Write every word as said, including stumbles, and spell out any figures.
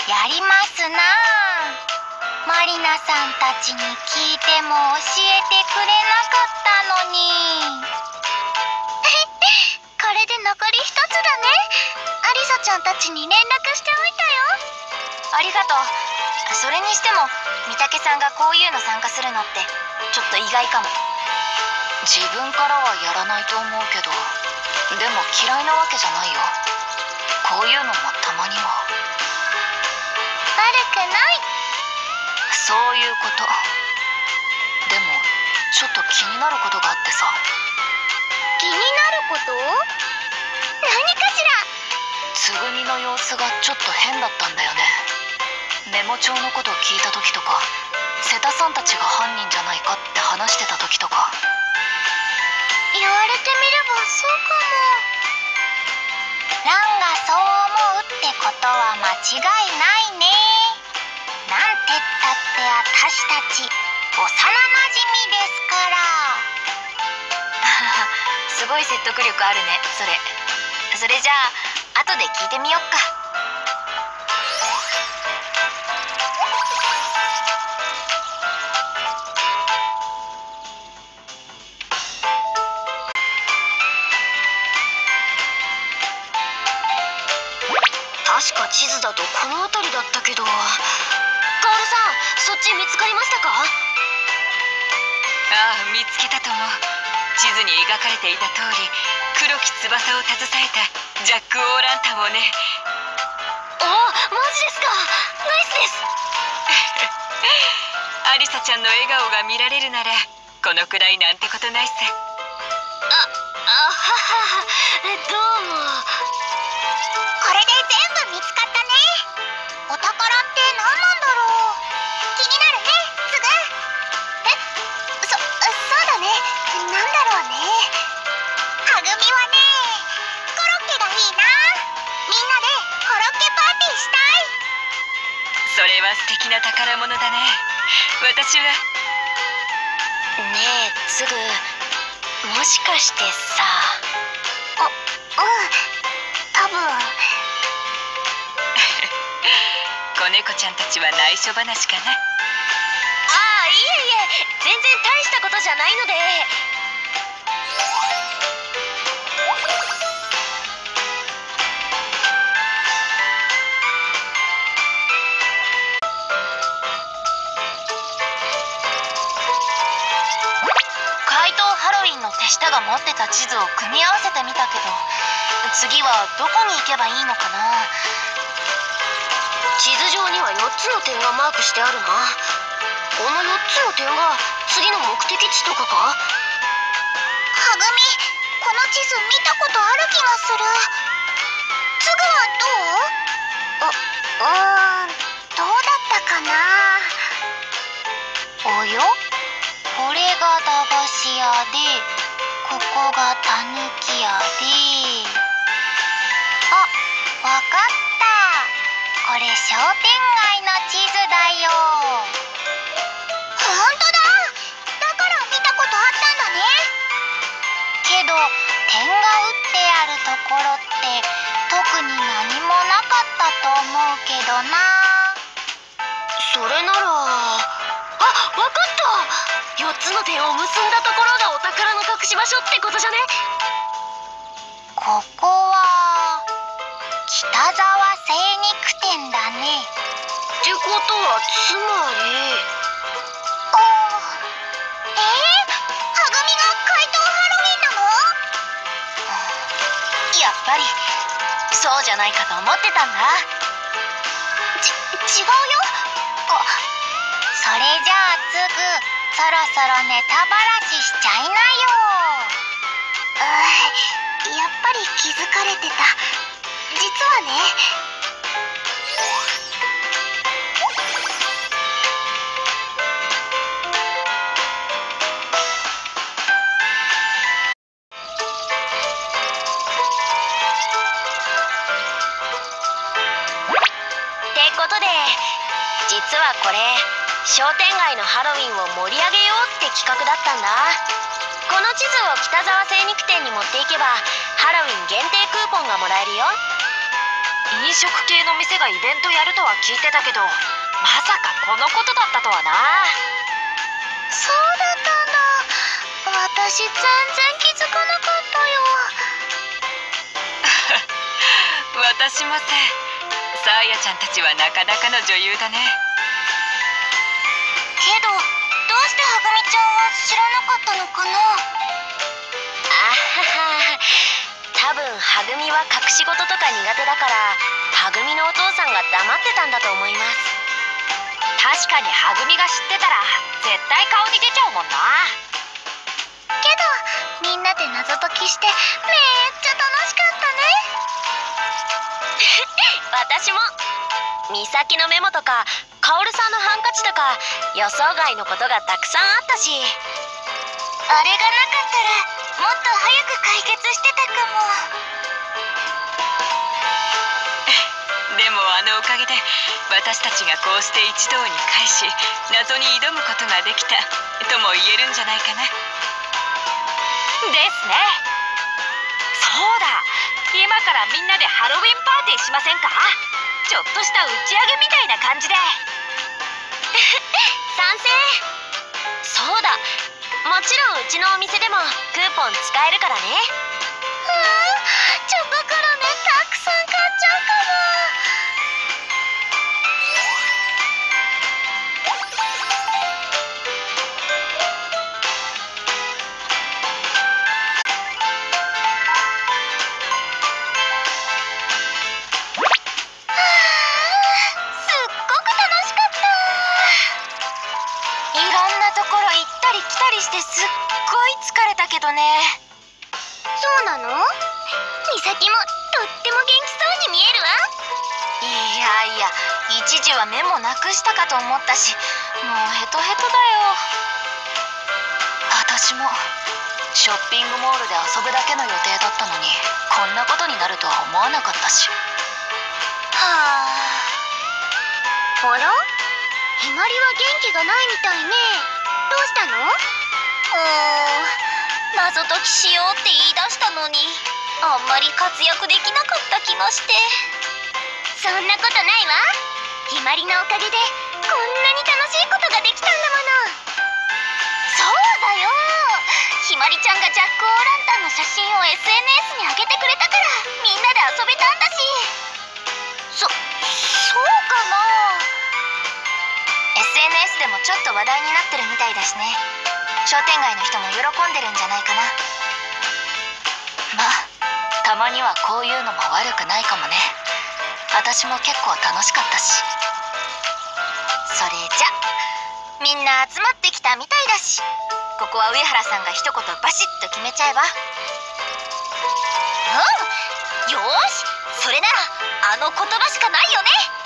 やりますなあ。マリナさんたちに聞いても教えてくれなかったのに。これで残り一つだね。アリサちゃんたちに連絡しておいたよ。ありがとう。それにしても三宅さんがこういうの参加するのってちょっと意外かも。自分からはやらないと思うけど、でも嫌いなわけじゃないよ。こういうのもたまには。悪くない。そういうこと。でもちょっと気になることがあってさ。気になること？何かしら。つぐみの様子がちょっと変だったんだよね。メモ帳のことを聞いた時とか、瀬田さんたちが犯人じゃないかって話してた時とか。言われてみればそうかも。ランがそう思うってことは間違いないね。なんてったって私たち幼なじみですから。すごい説得力あるね、それ。それじゃあ後で聞いてみよっか。確か地図だとこの辺りだったけど。カールさん、そっち見つかりましたか？ああ、見つけたと思う。地図に描かれていた通り、黒き翼を携えたジャック・オーランタンをね。 あ、マジですか。ナイスです。 アリサちゃんの笑顔が見られるならこのくらいなんてことないさ。 あ、あはは、どうも。これで全部見つかったね。お宝って何なんだろう。気になるね、すぐ。え、そ、そうだね。なんだろうね。はぐみはね、コロッケがいいな。みんなでコロッケパーティーしたい。 それは素敵な宝物だね。私は。 ねえ、すぐ、もしかしてさ。あ、うん、多分。 子猫ちゃんたちは内緒話かな。ああ、いえいえ、全然大したことじゃないので。怪盗ハロウィンの手下が持ってた地図を組み合わせてみたけど、次はどこに行けばいいのかな。地図上にはよっつの点がマークしてあるな。このよっつの点が次の目的地とかか？はぐみ、この地図見たことある気がする。つぐはどう？う、うーん、どうだったかな。およ？これが駄菓子屋で、ここがたぬき屋で。あ、わかった。これ商店街の地図だよ。ほんとだ。だから見たことあったんだね。けど点が打ってあるところって特に何もなかったと思うけどな。それなら、あ、わかった。よっつの点を結んだところがお宝の隠し場所ってことじゃね。ここは北沢精肉店だね。ってことはつまり。あ、えー、はぐみが怪盗ハロウィンなの？やっぱりそうじゃないかと思ってたんだ。ち、違うよ。あ、それじゃあつぐ、そろそろネタばらししちゃいなよ。うー、やっぱり気づかれてた。実はね。ってことで、実はこれ商店街のハロウィンを盛り上げようって企画だったんだ。この地図を北沢精肉店に持っていけばハロウィン限定クーポンがもらえるよ。 飲食系の店がイベントやるとは聞いてたけど、まさかこのことだったとはな。 そうだったんだ。私全然気づかなかったよ。 私もさ、サーヤちゃんたちはなかなかの女優だね。 けどどうしてはぐみちゃんは知らなかったのかな。 あはは、多分はぐみは隠し事とか苦手だから、はぐみのお父さんが黙ってたんだと思います。確かにはぐみが知ってたら絶対顔に出ちゃうもんな。 けどみんなで謎解きしてめっちゃ楽しかったね。 私も美咲のメモとかカオルさんのハンカチとか予想外のことがたくさんあったし、 あれがなかったらもっと早く解決してたかも。 でもあのおかげで私たちがこうして一堂に会し、謎に挑むことができたとも言えるんじゃないかな。 ですね。そうだ、今からみんなでハロウィンパーティーしませんか？ちょっとした打ち上げみたいな感じで。賛成。そうだ、もちろんうちのお店でもクーポン使えるからね。 うわー、チョココロネたくさん買っちゃうかも。 してすっごい疲れたけどね。 そうなの？美咲もとっても元気そうに見えるわ。 いやいや、一時は目もなくしたかと思ったし、もうヘトヘトだよ。私もショッピングモールで遊ぶだけの予定だったのに、こんなことになるとは思わなかったし。 はあ。あら？ひまりは元気がないみたいね。どうしたの？うーん、謎解きしようって言い出したのに、あんまり活躍できなかった気がして。そんなことないわ。ひまりのおかげでこんなに楽しいことができたんだもの。そうだよ、ひまりちゃんがジャック・オーランタンの写真を エスエヌエス に上げてくれたからみんなで遊べたんだし。そ、そうかな。 エスエヌエス でもちょっと話題になってるみたいだしね。商店街の人も喜んでるんじゃないかな。まあたまにはこういうのも悪くないかもね。私も結構楽しかったし。それじゃみんな集まってきたみたいだし、ここは上原さんが一言バシッと決めちゃえば。 うん、よーし、それならあの言葉しかないよね。